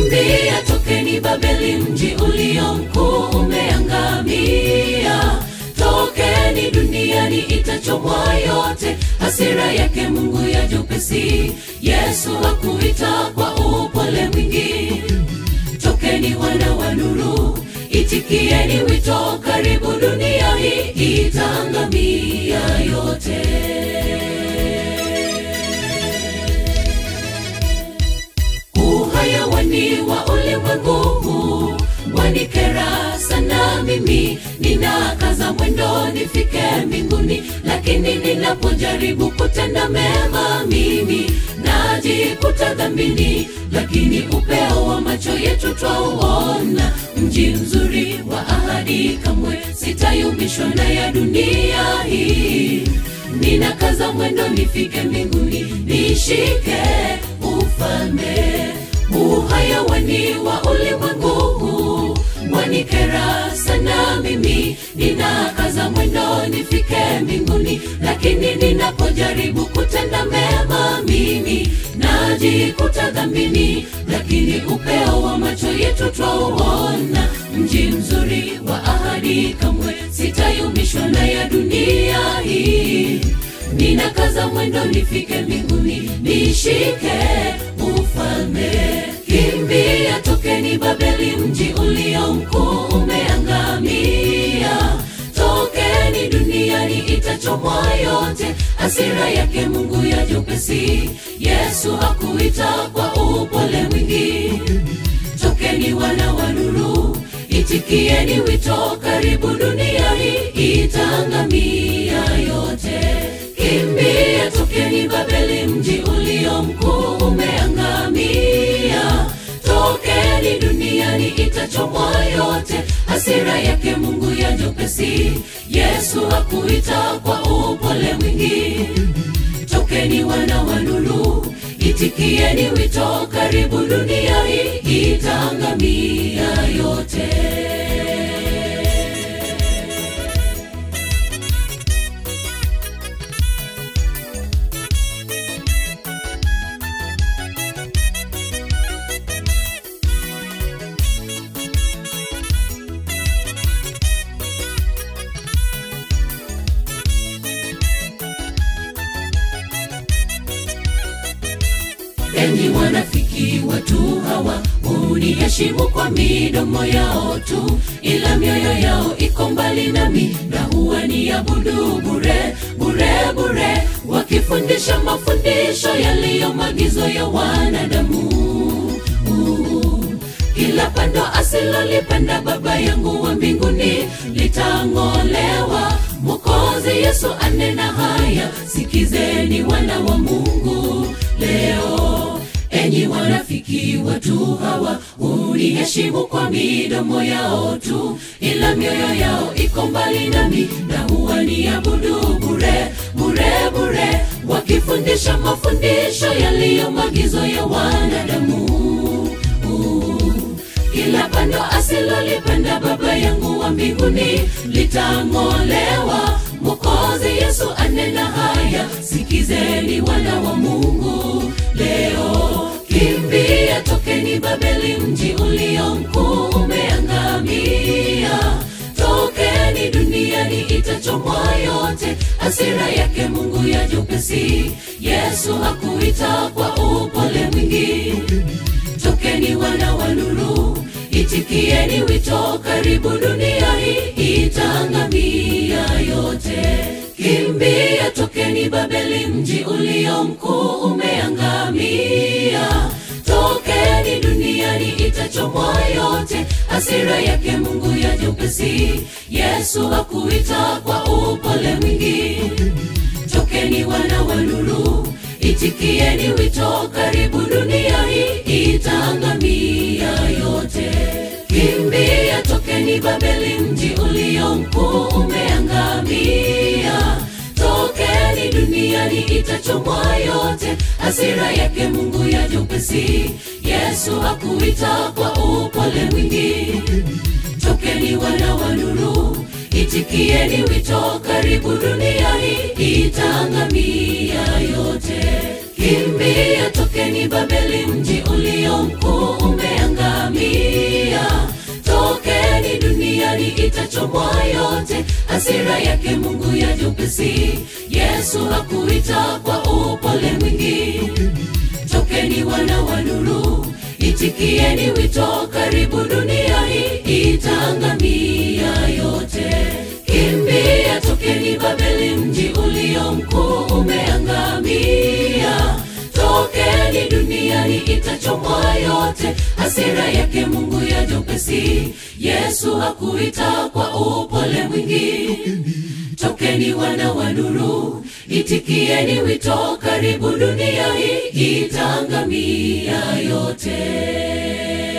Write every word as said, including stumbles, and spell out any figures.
kimbia, tokeni Babeli, mji ulio mkuu umeangamia. Tokeni, duniani itachomwa yote, hasira yake Mungu yaja upesi. Yesu hakuita kwa upole mwingi. Tokeni wana wa nuru, itikieni wito, karibu dunia hii itaangamia yote. Uhayawani wa ulimwengu huu wanikera sana mimi. Ninakaza mwendo nifike mbinguni, lakini ninapojaribu kutenda mema mimi najikuta dhambini. Lakini upeo wa macho yetu twauona mji mzuri wa ahadi, kamwe sitayumbishwa na ya dunia hii. Ninakaza mwendo nifike mbinguni, nishike ufalme. Uhayawani wa ulimwengu huu wanikera sana mimi. Ninakaza mwendo nifike mbinguni, lakini ninapojaribu kutenda mema mimi najikuta dhambini. Lakini upeo wa macho yetu twauona mji mzuri wa ahadi, kamwe sitayumbishwa na ya dunia hii. Ninakaza mwendo nifike mbinguni, nishike ufalme. Kimbia, tokeni Babeli, mji ulio mkuu umeangamia. Tokeni, duniani itachomwa yote, hasira yake Mungu yaja upesi. Yesu hakuita kwa upole mwingi. Tokeni wana wa nuru, itikieni wito, karibu dunia hii itaangamia yote. Kimbia, tokeni Babeli, mji ulio mkuu umeangamia. Tokeni, duniani itachomwa yote, hasira yake Mungu yaja upesi. Yesu hakuita kwa upole mwingi. Tokeni wana wa nuru, itikieni wito, karibu dunia hii itaangamia yote. Enyi wanafiki, watu hawa huniheshimu kwa midomo yao tu, ila mioyo yao iko mbali nami, na huwa niabudu bure bure bure, wakifundisha mafundisho yaliyo maagizo ya wanadamu. uh, Kila pando asilolipanda Baba yangu wa mbinguni litang'olewa. Mwokozi Yesu anena haya, sikizeni wana wa Mungu leo. Enyi wanafiki, watu hawa huniheshimu kwa midomo yao tu, ila mioyo yao iko mbali nami, na huwa niabudu bure bure bure, wakifundisha mafundisho yaliyo maagizo ya wanadamu. uh, Kila pando asilolipanda Baba yangu wa mbinguni litang'olewa. Mwokozi Yesu anena haya, sikizeni wana wa Mungu leo. Kimbia, tokeni Babeli, mji ulio mkuu umeangamia. Tokeni, duniani itachomwa yote, hasira yake Mungu yaja upesi. Yesu hakuita kwa upole mwingi. Tokeni wana wa nuru, itikieni wito, karibu dunia hii itaangamia yote. Kimbia, tokeni Babeli, mji ulio mkuu umeangamia. Tokeni, duniani itachomwa yote, hasira yake Mungu yaja upesi. Yesu hakuita kwa upole mwingi. Tokeni wana wa nuru, itikieni wito, karibu dunia hii itaangamia yote. Kimbia, tokeni Babeli, mji ulio mkuu umeangamia. Tokeni, duniani itachomwa yote, hasira yake Mungu yaja upesi. Yesu hakuita kwa upole mwingi. Tokeni wana wa nuru, itikieni wito, karibu dunia hii itaangamia yote. Kimbia, tokeni Babeli, mji ulio mkuu umeangamia. itachomwa yote, hasira yake Mungu yaja upesi. Yesu hakuita kwa upole mwingi, tokeni wana wa nuru, itikieni wito, karibu dunia hii itaangamia yote. Kimbia, tokeni Babeli, mji ulio mkuu umeangamia. Tokeni, duniani itachomwa yote, hasira yake Mungu yaja upesi. Yesu hakuita kwa upole mwingi, tokeni wana wa nuru, itikieni wito, karibu dunia hii itaangamia yote.